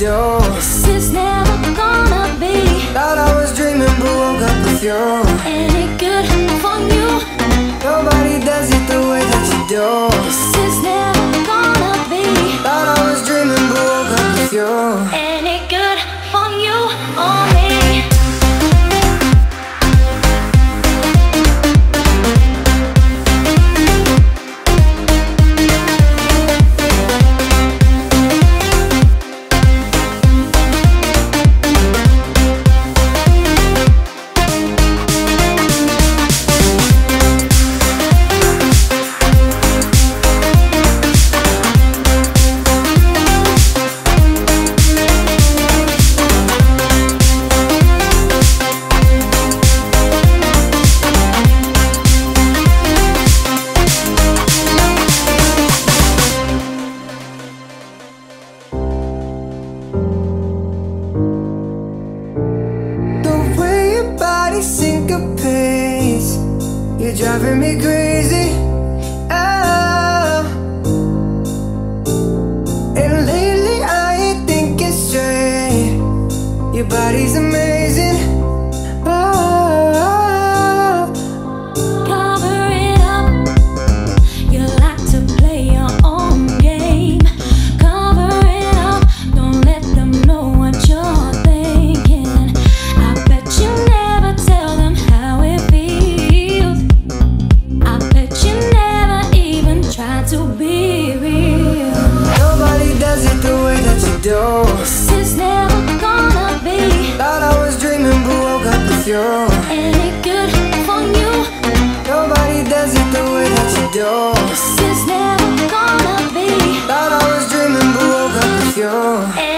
do. This is never gonna be. Thought I was dreaming but woke up with you. Any good for you? Nobody does it the way that you do. This is never gonna be. Thought I was dreaming but woke up with you. Any good for you or me? Syncopates, you're driving me crazy. Oh. And lately I ain't thinking straight. Your body's amazing. Oh. Cover it up. You like to play your own game. Cover it up. Don't let them know what you're thinking. I bet you never tell them how it feels. I bet you never even try to be real. Nobody does it the way that you do. This is never gonna be. Thought I was dreaming but woke up with you. Any good for you? Nobody does it the way that you do. This is never gonna be. Thought I was dreaming but woke up with you.